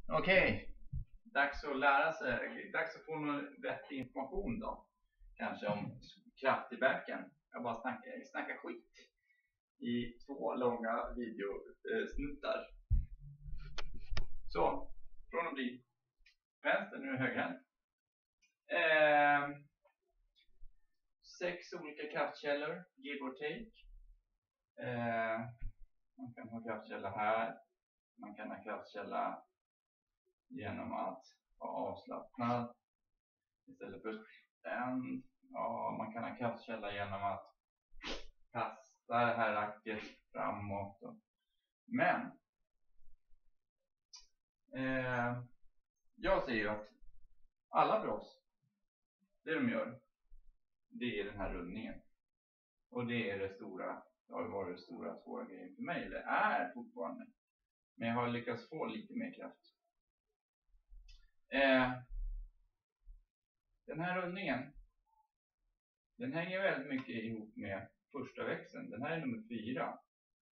Okej, dags att lära sig, dags att få någon vettig information då. Kanske om kraft i backen. Jag bara snackar skit i 2 långa videosnuttar. Så, från att bli vänster nu högerhänt. 6 olika kraftkällor, give or take. Man kan ha kraftkälla här. Man kan ha kraftkälla genom att vara avslappnad istället för spänd. Ja, man kan ha kraftkälla genom att kasta det här racket framåt. Men jag säger att alla proffs, det de gör, det är den här rundningen. Och det är det stora, det har varit det stora svåra grejen för mig. Det är fortfarande. Men jag har lyckats få lite mer kraft. Den här rundningen, den hänger väldigt mycket ihop med första växeln. Den här är nummer 4.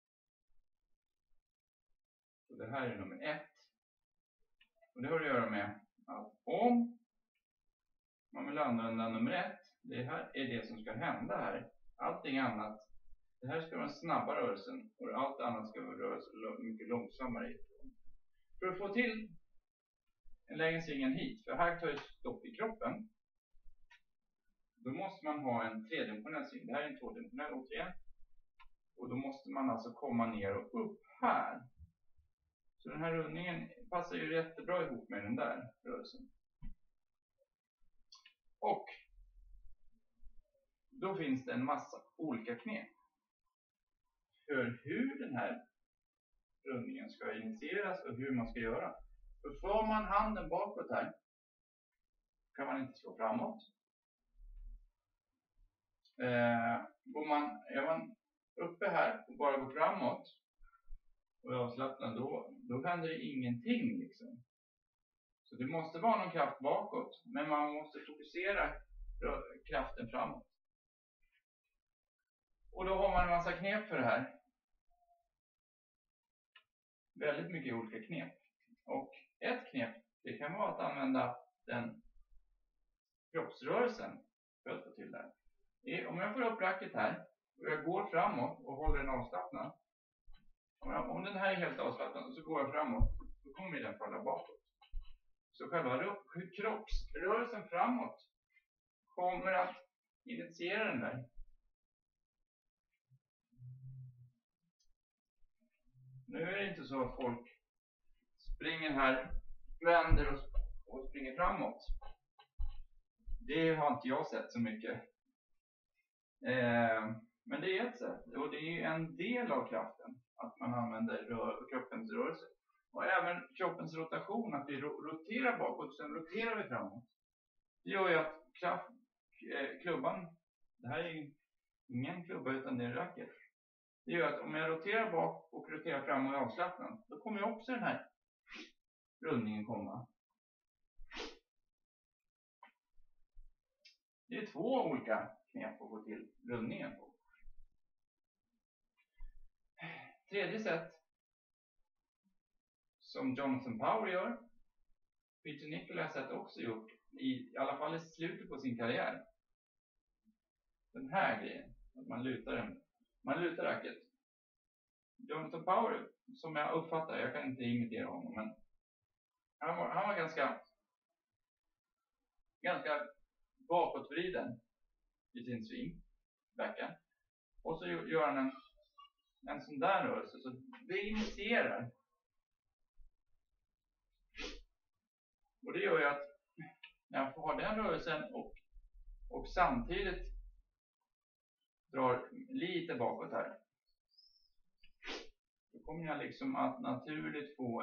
Och det här är nummer 1. Och det har att göra med att om man vill använda nummer 1, det här är det som ska hända här. Allting annat, det här ska vara en snabba rörelsen och allt annat ska vara mycket långsammare. För att få till en längre hit, för här tar det stopp i kroppen. Då måste man ha en tredimensionell sving. Det här är en tvådimensionell återigen. Och då måste man alltså komma ner och upp här. Så den här rundningen passar ju jättebra ihop med den där rörelsen. Och då finns det en massa olika knep för hur den här rundningen ska initieras och hur man ska göra. För man handen bakåt här kan man inte slå framåt. Är man uppe här och bara går framåt och är avslappnad, då händer det ingenting liksom. Så det måste vara någon kraft bakåt, men man måste fokusera kraften framåt. Och då har man en massa knep för det här. Väldigt mycket olika knep. Och ett knep, det kan vara att använda den kroppsrörelsen för att få till det här. Om jag får upp racket här och jag går framåt och håller den avslappnad. Om den här är helt avslappnad och så går jag framåt, då kommer den falla bakåt. Så själva kroppsrörelsen framåt kommer att initiera den där. Nu är det inte så att folk springer här, vänder och springer framåt. Det har inte jag sett så mycket. Men det är ett sätt. Och det är en del av kraften. Att man använder kroppens rörelse. Och även kroppens rotation. Att vi roterar bakåt och sen roterar vi framåt. Det gör ju att klubban. Det här är ingen klubba utan det är en racket. Det gör att om jag roterar bak och roterar fram och är avslappnad, då kommer också den här rundningen komma. Det är 2 olika knep att få till rundningen på. Tredje sätt som Jonathan Power gör, Peter Nicholas har också gjort, i alla fall i slutet på sin karriär. Den här grejen, att man lutar racket. Jonathan Power, som jag uppfattar, jag kan inte imitera honom, men han var ganska bakåtvriden i sin sving, backhand. Och så gör han en sån där rörelse, så det initierar. Och det gör ju att när jag får den rörelsen och samtidigt drar lite bakåt här, då kommer jag liksom att naturligt få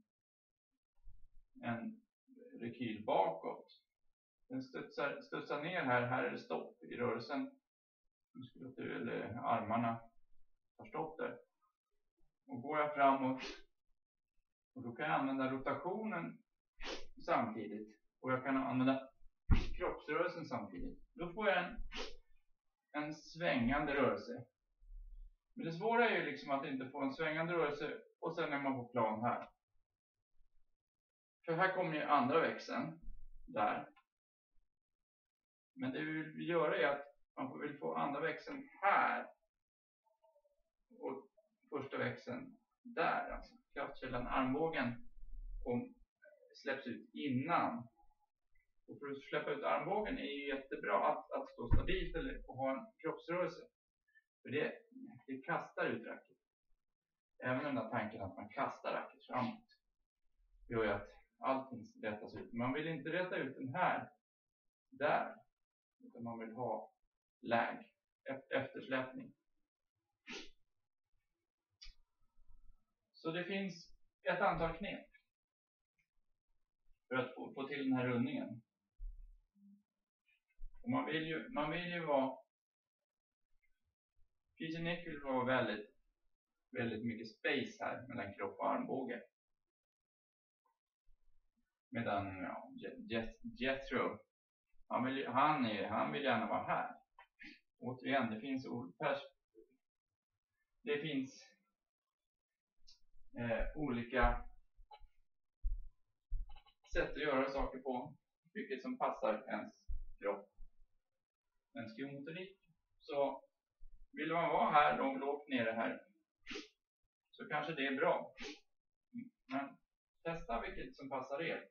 en rekyl bakåt. Den studsar ner här är det stopp i rörelsen. Eller armarna har stopp där. Och går jag framåt, och då kan jag använda rotationen samtidigt. Och jag kan använda kroppsrörelsen samtidigt. Då får jag en svängande rörelse. Men det svåra är ju liksom att inte få en svängande rörelse och sen är man på plan här. För här kommer ju andra växeln. Där. Men det vi vill göra är att man vill få andra växeln här. Och första växeln där. Alltså kraftkällan, armbågen släpps ut innan. Och för att släppa ut armbågen är ju jättebra att stå stabilt eller ha en kroppsrörelse. För det kastar ut racket. Även den där tanken att man kastar racket framåt gör ju att allting rättas ut. Man vill inte rätta ut den här där. Utan man vill ha lag, eftersläpning. Så det finns ett antal knep för att få till den här rundningen. Och man vill ju vara, PG Nick vill vara väldigt mycket space här mellan kropp och armbåge. Medan Jethro, han vill gärna vara här. Återigen, det finns olika sätt att göra saker på, vilket som passar ens kropp, ens geometrik. Så vill man vara här och lågt nere här, så kanske det är bra. Men testa vilket som passar er.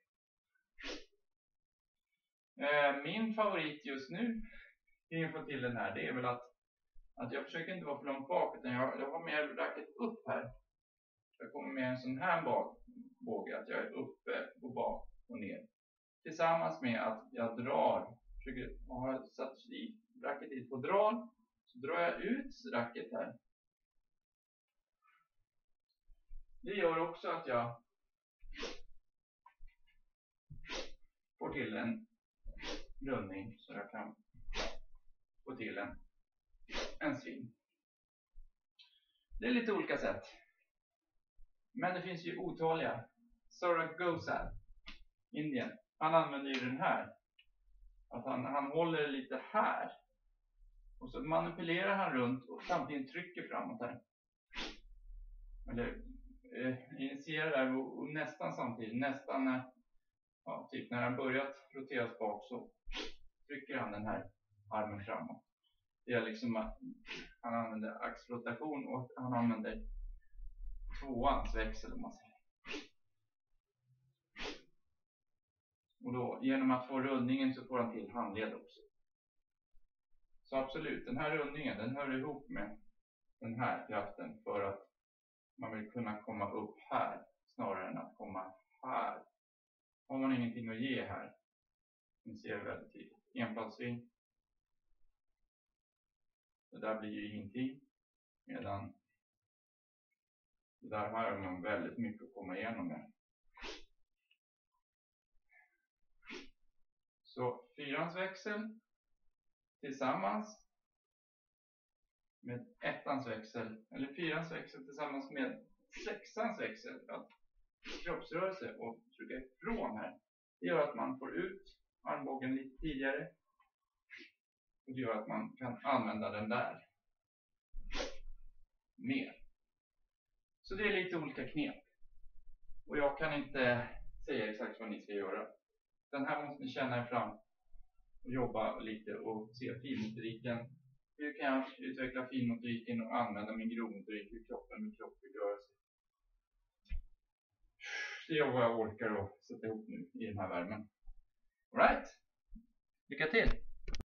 Min favorit just nu i att få till den här, det är väl att jag försöker inte vara för långt bak, utan jag har mer racket upp här. Jag kommer med en sån här båge, att jag är uppe och bak och ner. Tillsammans med att jag har satt i racket hit på drar, så drar jag ut racket här. Det gör också att jag får till en rundning, så jag kan få till en sving. Det är lite olika sätt. Men det finns ju otaliga. Saurabh Ghosal, Indien, han använder ju den här. Att han håller lite här. Och så manipulerar han runt och samtidigt trycker framåt här. Eller initierar där och nästan samtidigt. Typ när han börjat roteras bak så trycker han den här armen framåt. Det är liksom att han använder axelrotation och han använder tvåans växel om man säger. Och då genom att få rundningen så får han till handled också. Så absolut, den här rundningen den hör ihop med den här kraften för att man vill kunna komma upp här snarare än att komma här. Har man ingenting att ge här. Ni ser väldigt tydligt. Enplatssving. Det där blir ju ingenting. Medan det där har man väldigt mycket att komma igenom med. Så fyrans växel tillsammans med ettans växel. Eller fyrans växel tillsammans med sexans växel. Kroppsrörelse och trycka ifrån här. Det gör att man får ut armbågen lite tidigare. Och det gör att man kan använda den där mer. Så det är lite olika knep. Och jag kan inte säga exakt vad ni ska göra. Den här måste ni känna er fram och jobba lite och se finmotoriken. Hur kan jag utveckla finmotoriken och använda min grovmotorik i kroppen med kroppslig rörelse. Det är vad jag orkar att sätta ihop nu i den här värmen. All right. Lycka till!